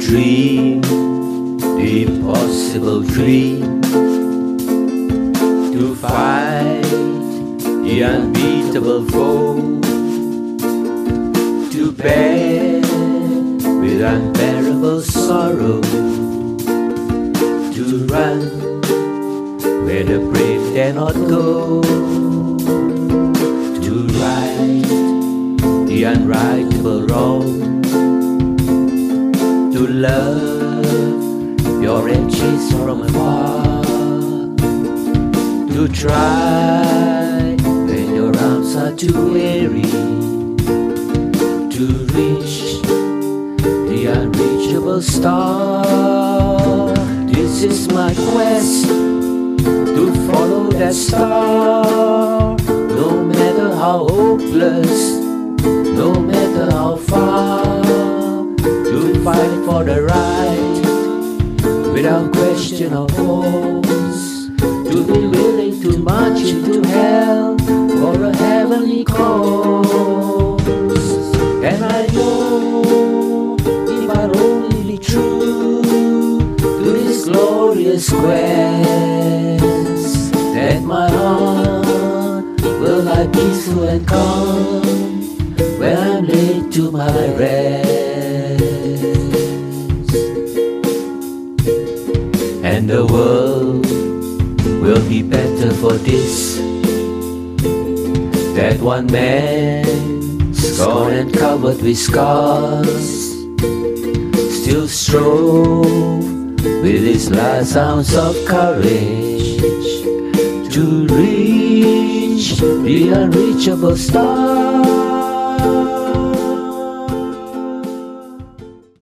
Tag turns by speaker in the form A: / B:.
A: dream the impossible dream, to fight the unbeatable foe, to bear with unbearable sorrow, to run where the brave dare not go, to right the unrightable wrong, to love your edges from afar, to try when your arms are too weary, to reach the unreachable star. This is my quest, to follow that star, no matter how hopeless, no matter how far, to fight for the right without question or force, to be willing to march into hell for a heavenly cause. And I know if I'll only be true to this glorious quest, that my heart will lie peaceful and calm when I'm laid to my rest. And the world will be better for this, that one man, scorned and covered with scars, still strove with his last ounce of courage to reach the unreachable star.